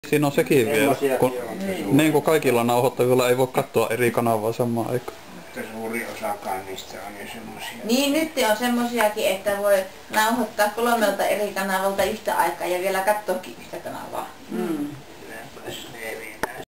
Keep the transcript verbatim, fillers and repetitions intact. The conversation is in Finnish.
Siinä on sekin vielä, kun, Niin. niin kuin kaikilla nauhoittavilla ei voi katsoa eri kanavaa samaan aikaan. Mutta suuri osakaan niistä on jo semmosia. Niin, nyt on semmosiakin, että voi nauhoittaa kolmelta eri kanavalta yhtä aikaa ja vielä katsoakin yhtä kanavaa. Mm.